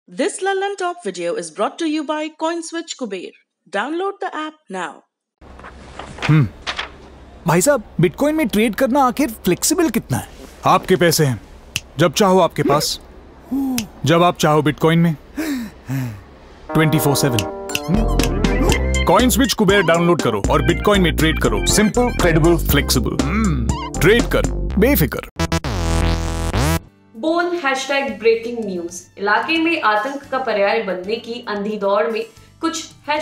This Lallan Top video is brought to you by CoinSwitch Kuber. Download the app now. भाई साहब, bitcoin में trade करना आखिर flexible कितना है? आपके पैसे हैं, जब चाहो आपके पास, जब आप चाहो बिटकॉइन में 24/7। CoinSwitch कुबेर डाउनलोड करो और बिटकॉइन में ट्रेड करो। Simple, credible, flexible. ट्रेड कर बेफिक्र। बोल #ब्रेकिंग न्यूज। इलाके में आतंक का पर्याय बनने की अंधी दौड़ में कुछ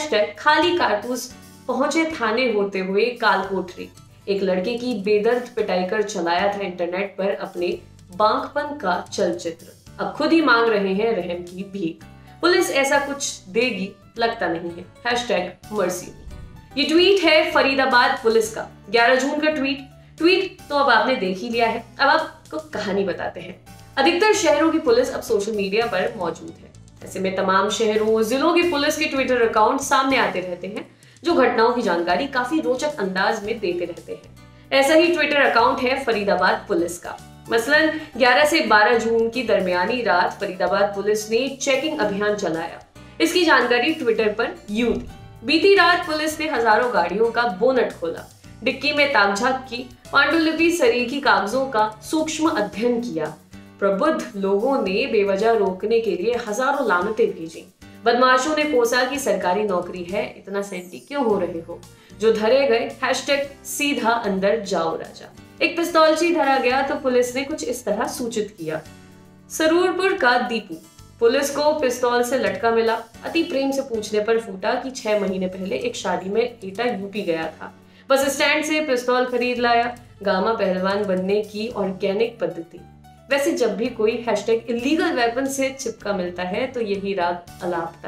#खाली कारतूस पहुंचे थाने होते हुए कालकोठरी। एक लड़के की बेदर्द पिटाई कर चलाया था इंटरनेट पर अपने बांकपन का चलचित्र। अब खुद ही मांग रहे हैं रहम की भीख। पुलिस ऐसा कुछ देगी लगता नहीं है। #मर्सी। ये ट्वीट है फरीदाबाद पुलिस का, 11 जून का ट्वीट तो अब आपने देख ही लिया है। अब आपको कहानी बताते हैं। अधिकतर शहरों की पुलिस अब सोशल मीडिया पर मौजूद है। ऐसे में तमाम शहरों जिलों की पुलिस के ट्विटर अकाउंट सामने आते रहते हैं जो घटनाओं की जानकारी काफी रोचक अंदाज में देते रहते हैं। ऐसा ही ट्विटर अकाउंट है फरीदाबाद पुलिस का। मसलन 11 से 12 जून की दरमियानी रात फरीदाबाद पुलिस ने चेकिंग अभियान चलाया। इसकी जानकारी ट्विटर पर यूं दी। बीती रात पुलिस ने हजारों गाड़ियों का बोनट खोला, डिक्की में ताकझाक की, पांडुलिपि सरीखी कागजों का सूक्ष्म अध्ययन किया। प्रबुद्ध लोगों ने बेवजह रोकने के लिए हजारों लानतें भेजी। बदमाशों ने कोसा की सरकारी नौकरी है, इतना सेंटी क्यों हो रहे हो। जो धरे गए #सीधा अंदर जाओ राजा। एक पिस्तौलची धरा गया तो पुलिस ने कुछ इस तरह सूचित किया। सरूरपुर का दीपू, पुलिस को पिस्तौल से लटका मिला। अति प्रेम से पूछने पर फूटा कि 6 महीने पहले एक शादी में बेटा यूपी गया था, बस स्टैंड से पिस्तौल खरीद लाया। गामा पहलवान बनने की ऑर्गेनिक पद्धति। वैसे जब भी कोई #इलीगल वेपन से चिपका मिलता है तो यही राग अलापता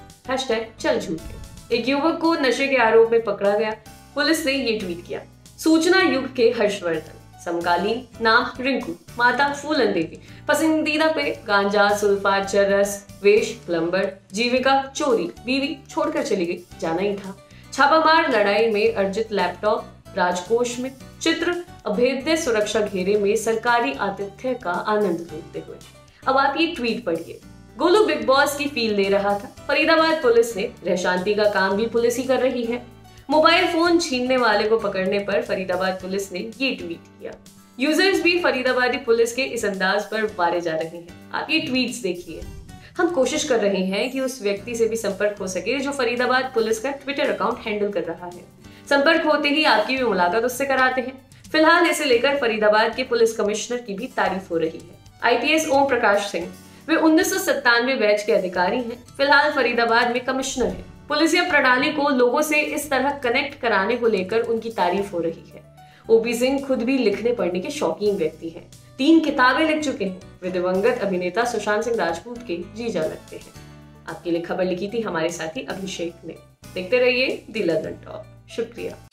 है। #चल झूठे। एक युवक को नशे के आरोप में पकड़ा गया। पुलिस ने ये ट्वीट किया। सूचना युग के हर्षवर्धन, समकालीन, नाम रिंकू, माता फूलन देवी, पसंदीदा पे गांजा, सुल्फात, चरस, वेश प्लम्बर, जीविका चोरी, बीवी छोड़कर चली गई, जाना ही था। छापामार लड़ाई में अर्जित लैपटॉप, राजकोष में चित्र, अभेद्य सुरक्षा घेरे में सरकारी आतिथ्य का आनंद लूटते हुए। अब आप ये ट्वीट पढ़िए। गोलू बिग बॉस की फील ले रहा था। फरीदाबाद पुलिस ने रह शांति का काम भी पुलिस ही कर रही है। मोबाइल फोन छीनने वाले को पकड़ने पर फरीदाबाद पुलिस ने ये ट्वीट किया। यूजर्स भी फरीदाबादी पुलिस के इस अंदाज पर वारे जा रहे हैं। आप ये ट्वीट्स देखिए। हम कोशिश कर रहे हैं कि उस व्यक्ति से भी संपर्क हो सके जो फरीदाबाद पुलिस का ट्विटर अकाउंट हैंडल कर रहा है। संपर्क होते ही आपकी भी मुलाकात उससे कराते हैं। फिलहाल इसे लेकर फरीदाबाद के पुलिस कमिश्नर की भी तारीफ हो रही है। IPS ओम प्रकाश सिंह, वे 1997 बैच के अधिकारी हैं। फिलहाल फरीदाबाद में कमिश्नर हैं। पुलिसिया प्रणाली को लोगों से इस तरह कनेक्ट कराने को लेकर उनकी तारीफ हो रही है। OP सिंह खुद भी लिखने पढ़ने के शौकीन व्यक्ति हैं। 3 किताबें लिख चुके हैं। वे दिवंगत अभिनेता सुशांत सिंह राजपूत के जीजा लगते हैं। आपके लिए खबर लिखी थी हमारे साथी अभिषेक ने। देखते रहिए द लल्लन टॉप। शुक्रिया।